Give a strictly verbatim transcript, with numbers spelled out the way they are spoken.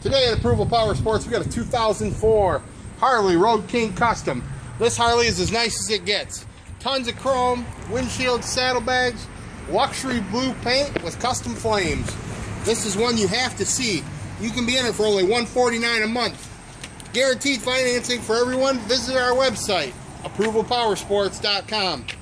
Today at Approval Power Sports, we got a two thousand four Harley Road King Custom. This Harley is as nice as it gets. Tons of chrome, windshield, saddlebags, luxury blue paint with custom flames. This is one you have to see. You can be in it for only one hundred forty-nine dollars a month. Guaranteed financing for everyone. Visit our website, approval power sports dot com.